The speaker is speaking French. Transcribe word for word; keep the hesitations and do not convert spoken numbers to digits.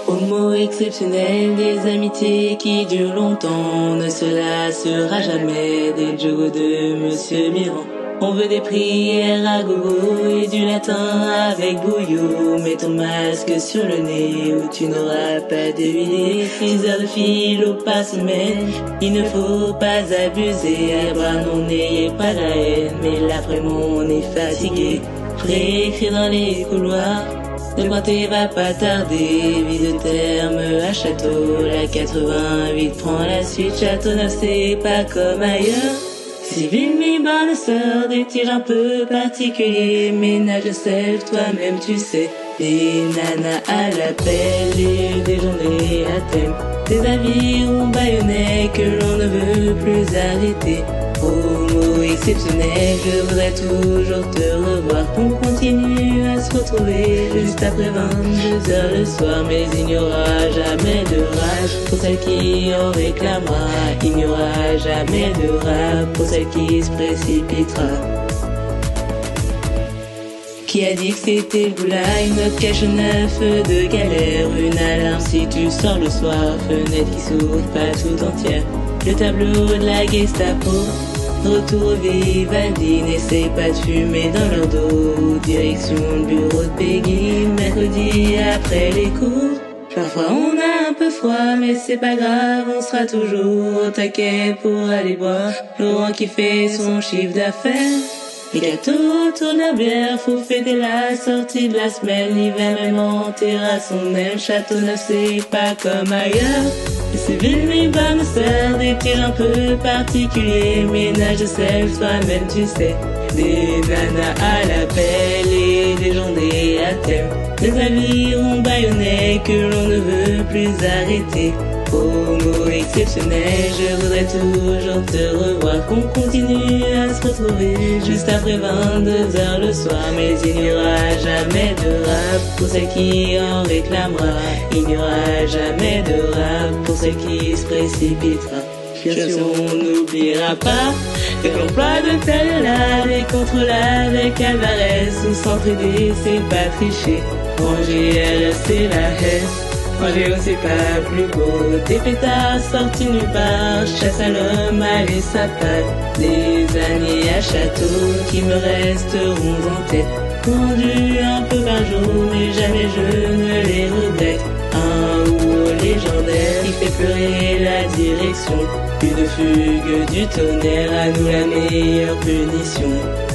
Homo exceptionnel, des amitiés qui durent longtemps, ne se lassera jamais des jokes de Monsieur Mirand. On veut des prières à gogo et du latin avec bouillot. Mets ton masque sur le nez ou tu n'auras pas de huile. Six heures de philo par semaine, il ne faut pas abuser. À boire non, n'ayez pas la haine, mais l'après-midi on est fatigué. Réécrire dans les couloirs, le pointé va pas tarder. Vie de terme à Château, la quatre-vingt-huit prend la suite. Châteauneuf c'est pas comme ailleurs. Civil mi bonne sœur, des tirs un peu particuliers. Ménage de sel, toi-même tu sais. Des nanas à l'appel et des journées à thème. Des avirons baïonnés que l'on ne veut plus arrêter. Homo exceptionnel, je voudrais toujours te revoir. Qu'on continue à se retrouver juste après vingt-deux heures le soir. Mais il n'y aura jamais de rage pour celle qui en réclamera. Il n'y aura jamais de rage pour celle qui se précipitera. Qui a dit que c'était le goulag, notre cache neuf de galère. Une alarme si tu sors le soir, fenêtre qui s'ouvre pas tout entière. Le tableau de la Gestapo, retour au Vivaldi. N'essaie pas de fumer dans leur dos, direction le bureau de Peggy. Mercredi après les cours, parfois on a un peu froid, mais c'est pas grave, on sera toujours au taquet pour aller boire. Laurent qui fait son chiffre d'affaires, les gâteaux autour de la bière, faut fêter la sortie de la semaine. L'hiver même en terrasse, on aime Châteauneuf, c'est pas comme ailleurs. C'est ville, mes bonnes sœurs, des tirs un peu particuliers. Ménage de sel, toi-même tu sais. Des nanas à l'appel et des journées à thème. Des avirons baïonnés que l'on ne veut plus arrêter. Homo exceptionnel, je voudrais toujours te revoir. Qu'on continue à se retrouver juste après vingt-deux heures le soir. Mais il n'y aura jamais de rap pour celle qui en réclamera. Il n'y aura jamais de rap pour celle qui se précipitera. Bien sûr, on n'oubliera pas que l'emploi de Taliola, les contrôles avec Alvarez, ou s'entraider, c'est pas tricher. Ranger, c'est la hesse. Manger aussi pas plus beau, des pétards sortis nulle part, chasse à l'homme, allez sa patte. Des années à Château qui me resteront en tête, conduits un peu par jour, mais jamais je ne les regrette. Un ou légendaire qui fait pleurer la direction, une fugue du tonnerre, à nous la meilleure punition.